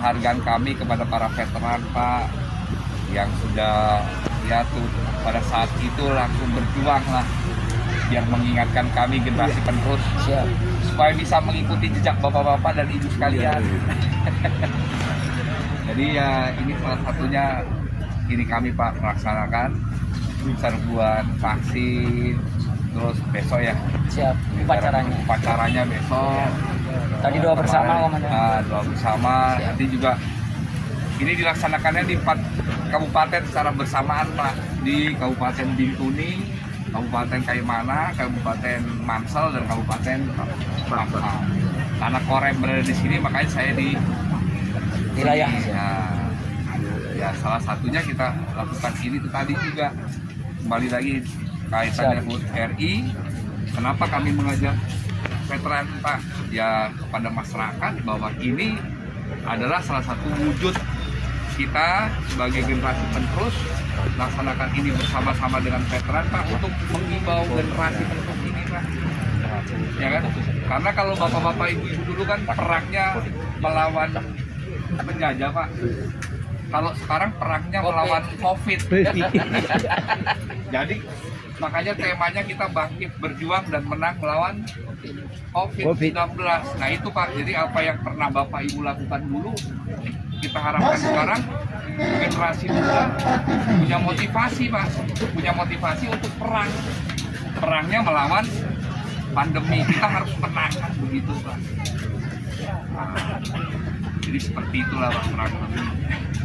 penghargaan kami kepada para veteran Pak yang sudah ya tuh pada saat itu langsung berjuang lah biar mengingatkan kami generasi penerus supaya bisa mengikuti jejak bapak-bapak dan ibu sekalian. Jadi ya ini salah satunya ini kami Pak melaksanakan serbuan vaksin, terus besok ya upacaranya besok. Tadi doa bersama Komandan. Doa bersama. Nanti juga ini dilaksanakannya di 4 kabupaten secara bersamaan Pak, di Kabupaten Bintuni, Kabupaten Kaimana, Kabupaten Mamsel, dan Kabupaten Pampang. Karena Korem berada di sini, makanya saya di wilayah. Ya salah satunya kita lakukan ini itu tadi juga kembali lagi kaitannya HUT RI. Kenapa kami mengajak veteran Pak ya kepada masyarakat bahwa ini adalah salah satu wujud kita sebagai generasi penerus laksanakan ini bersama-sama dengan veteran Pak untuk mengimbau generasi penerus ini Pak, ya kan? Karena kalau bapak-bapak ibu-ibu dulu kan perangnya melawan penjajah Pak, kalau sekarang perangnya melawan COVID. Jadi makanya temanya kita bangkit berjuang dan menang melawan COVID-19. Nah itu Pak, jadi apa yang pernah Bapak Ibu lakukan dulu, kita harapkan sekarang generasi muda punya motivasi Pak, punya motivasi untuk perang. Perangnya melawan pandemi, kita harus menangkan begitu Pak. Nah, jadi seperti itulah Pak kurang lebih.